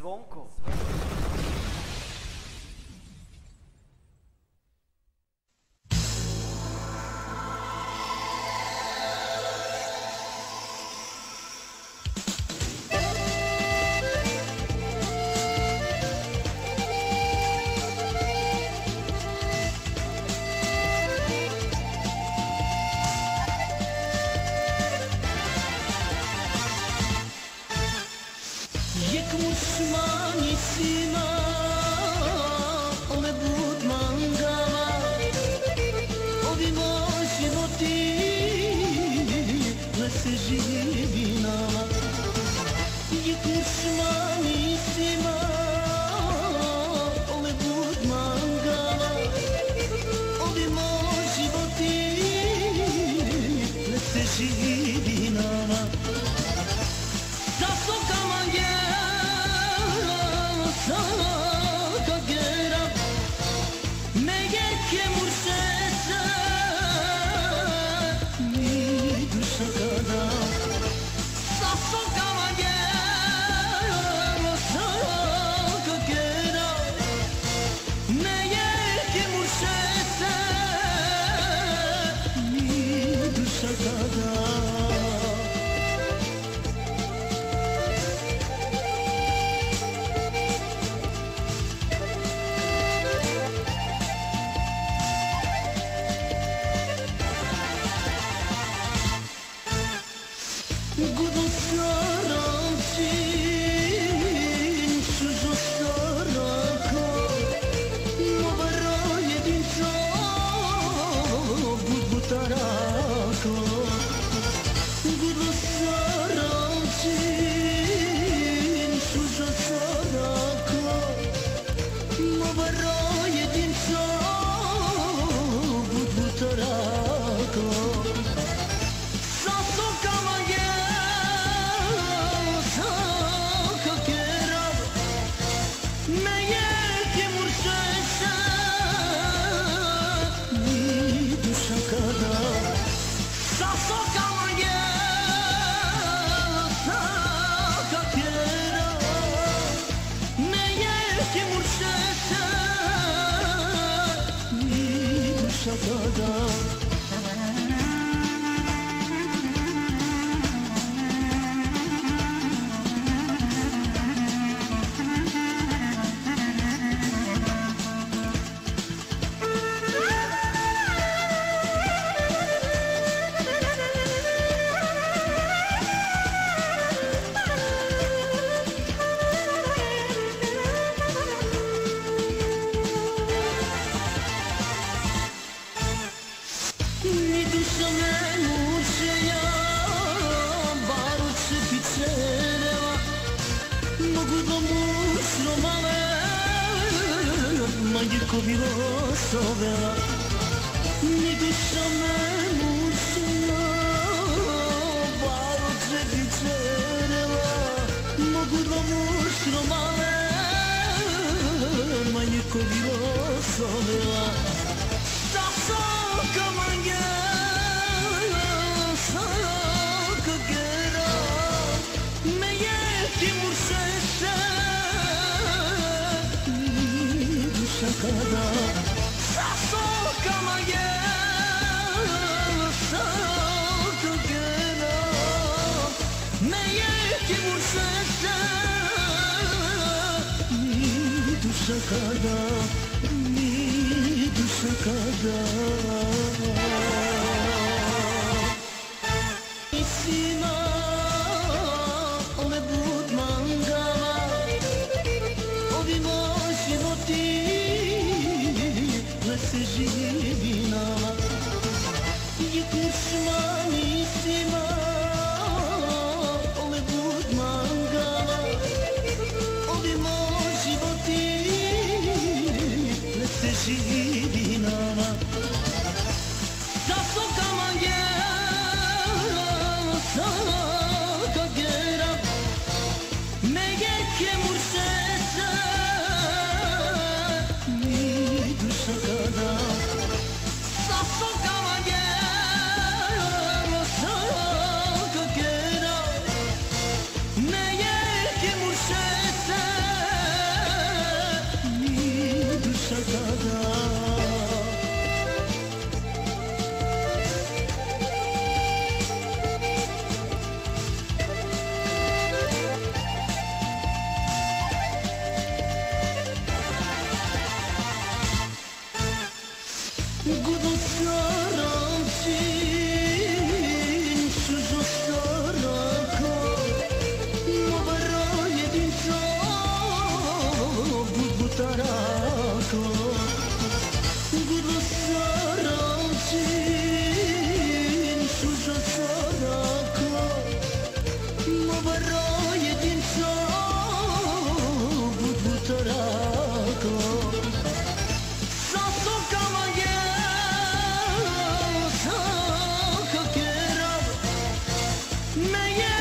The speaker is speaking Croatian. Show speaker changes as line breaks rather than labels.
Zvonko.
Jek musmanicima ove budmangama, ovi moj životi ne se živi nama. Jek musmanicima ove budmangama, ovi moj životi ne se živi nama. Gudo staram sin, suzo starako, novara jedinca, budbutarako. Gudo staram sin, suzo starako, novara jedinca, budbutarako. Majko bilo sovela, ni duša me mučila, baro trebi cerela, mogu da mušno male, majko bilo sovela. Sa soka manje, soka gera, me je ti mušeše, kada sa sokama je soka gena, me je ti mušeše, mi duša kada, mi duša kada. Isima ove budmangama, ovi moj životi se živi nama. Jek musmanicima ove budmangama, ovi moj životi ne se živi nama. Sa sokama je soka gera, me je ke mušeše, mi duša kada. Sa sokama je me